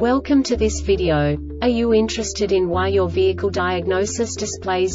Welcome to this video. Are you interested in why your vehicle diagnosis displays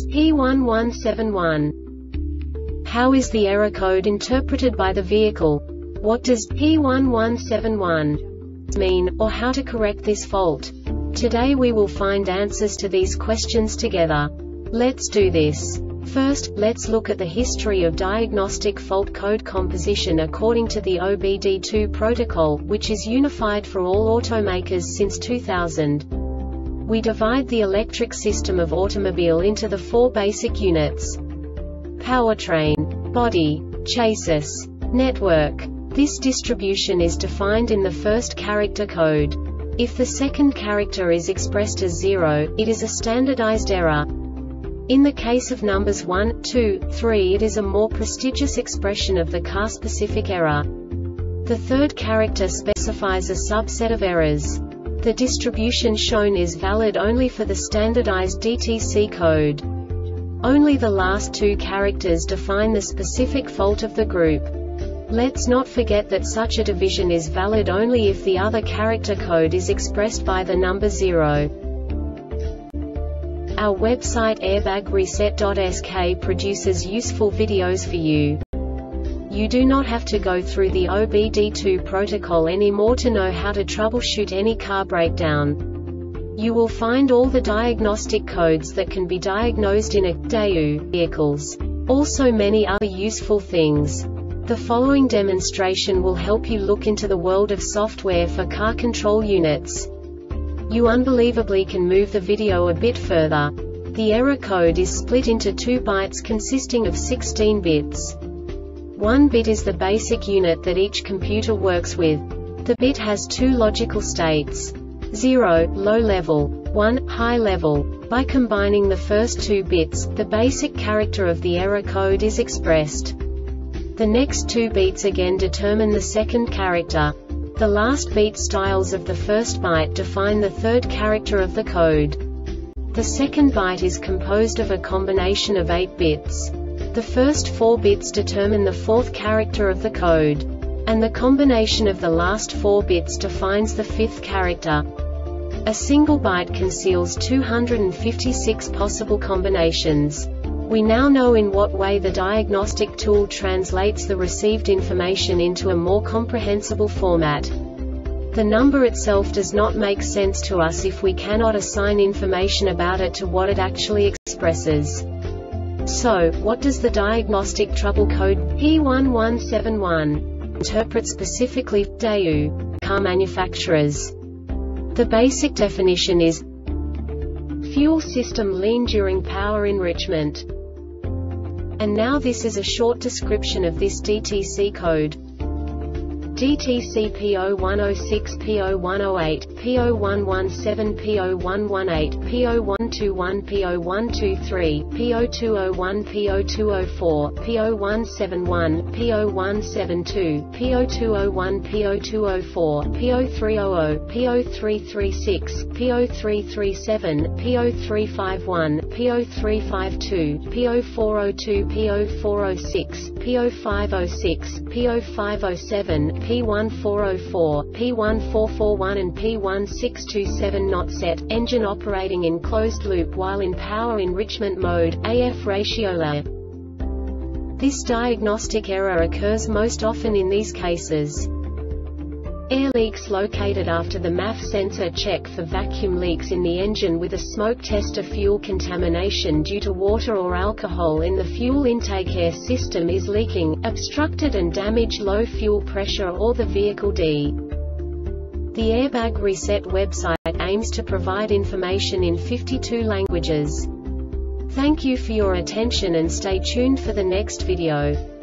P1171? How is the error code interpreted by the vehicle? What does P1171 mean, or how to correct this fault? Today we will find answers to these questions together. Let's do this. First, let's look at the history of diagnostic fault code composition according to the OBD2 protocol, which is unified for all automakers since 2000. We divide the electric system of automobile into the four basic units: powertrain, body, chassis, network. This distribution is defined in the first character code. If the second character is expressed as 0, it is a standardized error. In the case of numbers 1, 2, 3, it is a more prestigious expression of the car-specific error. The third character specifies a subset of errors. The distribution shown is valid only for the standardized DTC code. Only the last two characters define the specific fault of the group. Let's not forget that such a division is valid only if the other character code is expressed by the number 0. Our website airbagreset.sk produces useful videos for you. You do not have to go through the OBD2 protocol anymore to know how to troubleshoot any car breakdown. You will find all the diagnostic codes that can be diagnosed in a Daewoo vehicles. Also many other useful things. The following demonstration will help you look into the world of software for car control units. You unbelievably can move the video a bit further. The error code is split into 2 bytes consisting of 16 bits. 1 bit is the basic unit that each computer works with. The bit has 2 logical states: 0, low level, 1, high level. By combining the first 2 bits, the basic character of the error code is expressed. The next 2 beats again determine the second character. The last beat styles of the first byte define the third character of the code. The second byte is composed of a combination of 8 bits. The first 4 bits determine the fourth character of the code. And the combination of the last 4 bits defines the fifth character. A single byte conceals 256 possible combinations. We now know in what way the diagnostic tool translates the received information into a more comprehensible format. The number itself does not make sense to us if we cannot assign information about it to what it actually expresses. So, what does the diagnostic trouble code P1171 interpret specifically for Daewoo car manufacturers? The basic definition is fuel system lean during power enrichment. And now this is a short description of this DTC code. DTC P0106 P0108 P0117 P0118 P0121 P0123 P0201 P0204 P0171 P0172 P0201 P0204 P0300 P0336 P0337 P0351 P0352 P0402 P0406 P0506 P0507 P1404, P1441 and P1627 not set, engine operating in closed loop while in power enrichment mode, AF ratio La. This diagnostic error occurs most often in these cases: air leaks located after the MAF sensor check for vacuum leaks in the engine with a smoke tester, fuel contamination due to water or alcohol in the fuel intake, air system is leaking, obstructed and damaged, low fuel pressure or the vehicle D. The Airbag Reset website aims to provide information in 52 languages. Thank you for your attention and stay tuned for the next video.